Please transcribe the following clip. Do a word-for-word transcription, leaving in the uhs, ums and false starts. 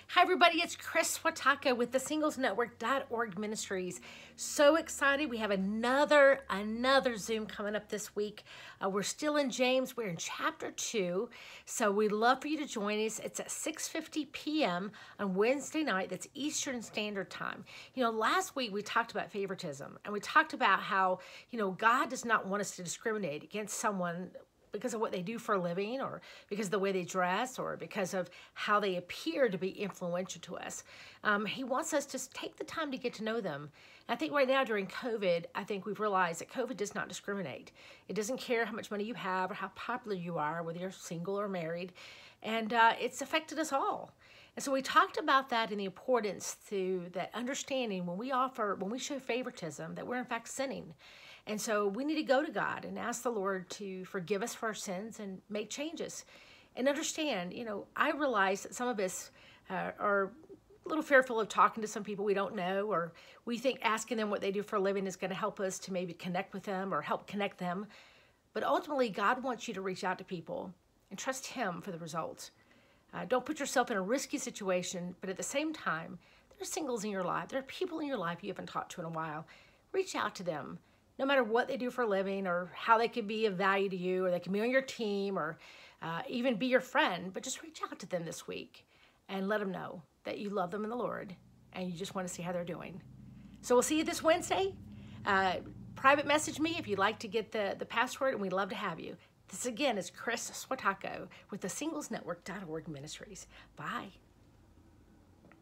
Hi everybody, it's Kris Swiatocho with the singles network dot org Ministries. So excited. We have another, another Zoom coming up this week. Uh, we're still in James. We're in chapter two. So we'd love for you to join us. It's at six fifty p m on Wednesday night. That's Eastern Standard Time. You know, last week we talked about favoritism and we talked about how, you know, God does not want us to discriminate against someone because of what they do for a living, or because of the way they dress, or because of how they appear to be influential to us. Um, he wants us to take the time to get to know them. And I think right now during COVID, I think we've realized that COVID does not discriminate. It doesn't care how much money you have or how popular you are, whether you're single or married. And uh, it's affected us all. And so we talked about that and the importance to that understanding when we offer, when we show favoritism, that we're in fact sinning. And so we need to go to God and ask the Lord to forgive us for our sins and make changes. And understand, you know, I realize that some of us uh, are a little fearful of talking to some people we don't know, or we think asking them what they do for a living is going to help us to maybe connect with them or help connect them. But ultimately, God wants you to reach out to people and trust Him for the results. Uh, don't put yourself in a risky situation, but at the same time, there are singles in your life. There are people in your life you haven't talked to in a while. Reach out to them. No matter what they do for a living or how they can be of value to you, or they can be on your team, or uh, even be your friend, but just reach out to them this week and let them know that you love them in the Lord and you just want to see how they're doing. So we'll see you this Wednesday. Uh, private message me if you'd like to get the, the password, and we'd love to have you. This again is Kris Swiatocho with the singles network dot org Ministries. Bye.